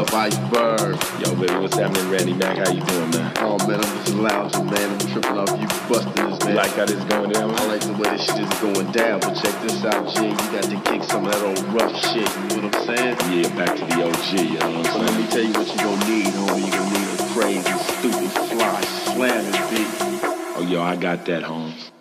up, Iceberg? Yo, baby, what's happening, Randy Mac? How you doing, man? Oh, man, I'm just lounging, man. I'm tripping off you busting this, man. You like how this going down, man? I like the way this shit is going down, but check this out, G. You got to kick some of that old rough shit, you know what I'm saying? Yeah, back to the OG, you know what I'm So let saying? me tell you what you gonna need, homie. You gonna need a crazy, stupid, fly, slamming beat. Oh, yo, I got that, Holmes.